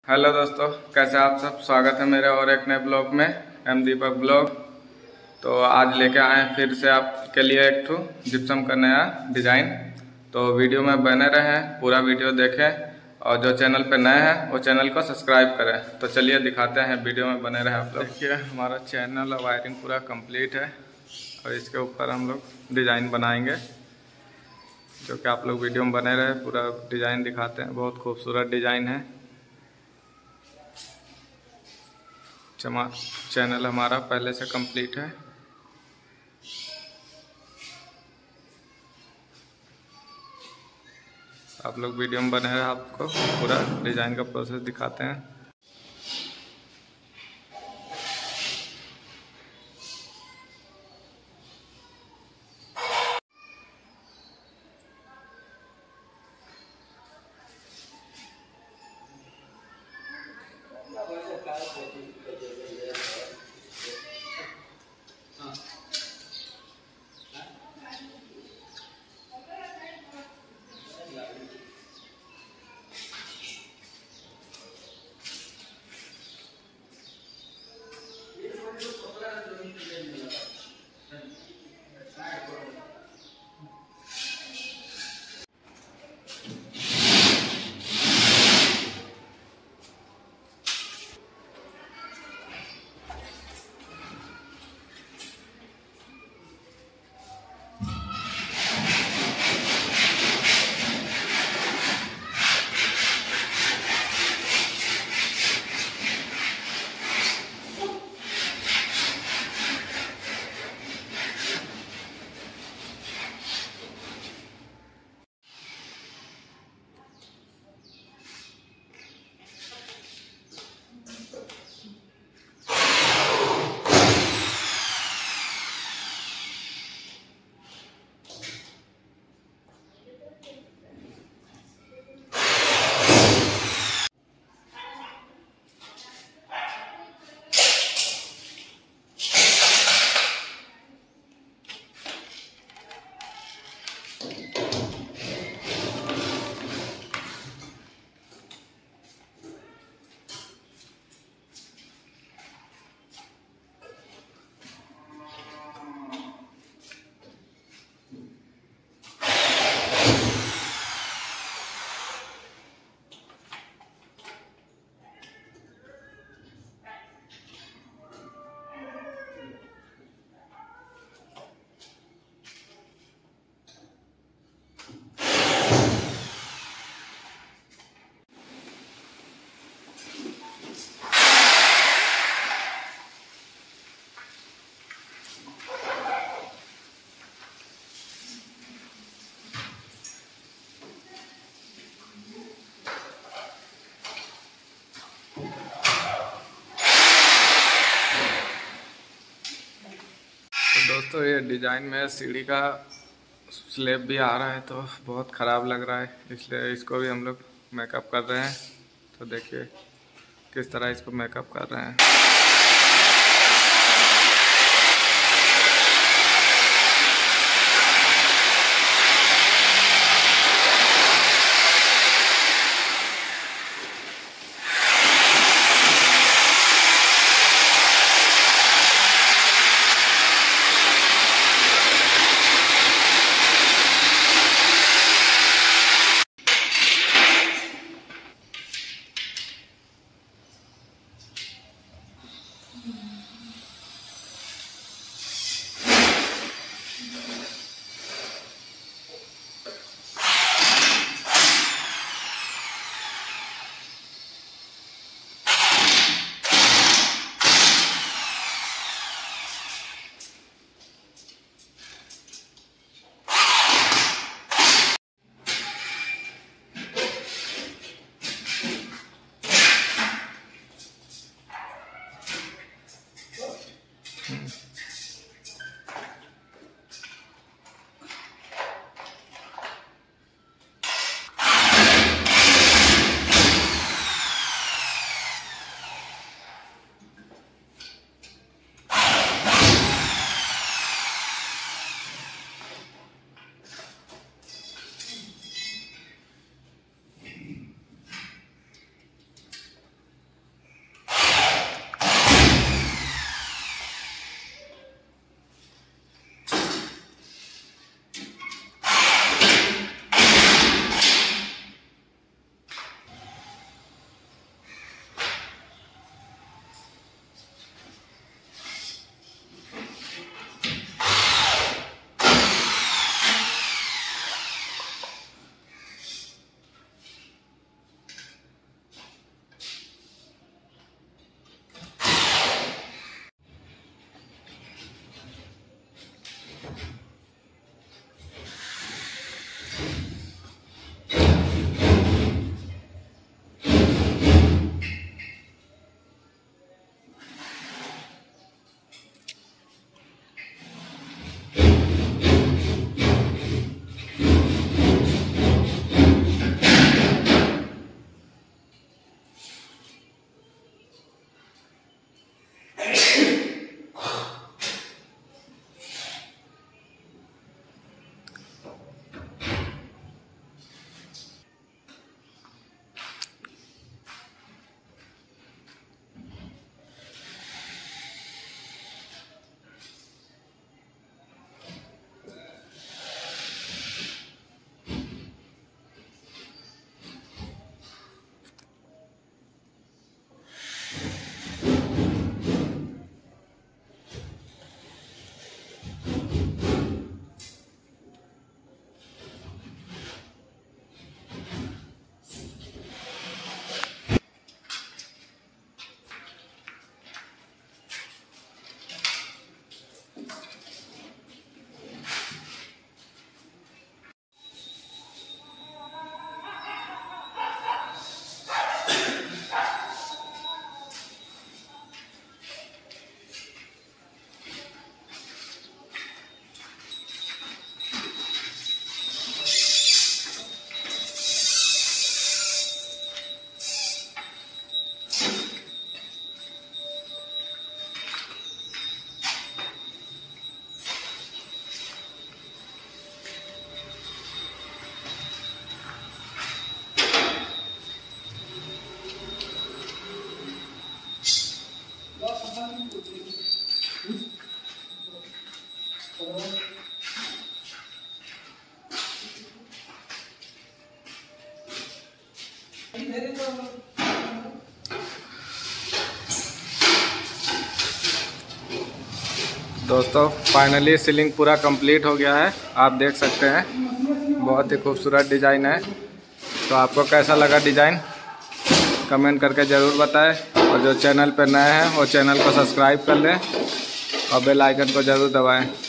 Hello दोस्तों, कैसे आप सब। स्वागत है मेरे और एक नए ब्लॉग में, एम दीपक ब्लॉग। तो आज लेके आए हैं फिर से आपके लिए एक ठो जिप्सम का नया डिज़ाइन। तो वीडियो में बने रहें, पूरा वीडियो देखें और जो चैनल पे नए हैं वो चैनल को सब्सक्राइब करें। तो चलिए दिखाते हैं, वीडियो में बने रहें आप लोग। देखिए हमारा चैनल वायरिंग पूरा कंप्लीट है और इसके ऊपर हम लोग डिज़ाइन बनाएंगे, जो कि आप लोग वीडियो में बने रहे। पूरा डिज़ाइन दिखाते हैं, बहुत खूबसूरत डिज़ाइन है। चैनल हमारा पहले से कंप्लीट है। आप लोग वीडियो में बने रहे, आपको पूरा डिज़ाइन का प्रोसेस दिखाते हैं। दोस्तों ये डिज़ाइन में सीढ़ी का स्लैब भी आ रहा है, तो बहुत ख़राब लग रहा है, इसलिए इसको भी हम लोग मेकअप कर रहे हैं। तो देखिए किस तरह इसको मेकअप कर रहे हैं। दोस्तों फाइनली सीलिंग पूरा कंप्लीट हो गया है, आप देख सकते हैं। बहुत ही खूबसूरत डिज़ाइन है। तो आपको कैसा लगा डिज़ाइन कमेंट करके ज़रूर बताएं, और जो चैनल पर नए हैं वो चैनल को सब्सक्राइब कर लें और बेल आइकन को ज़रूर दबाएं।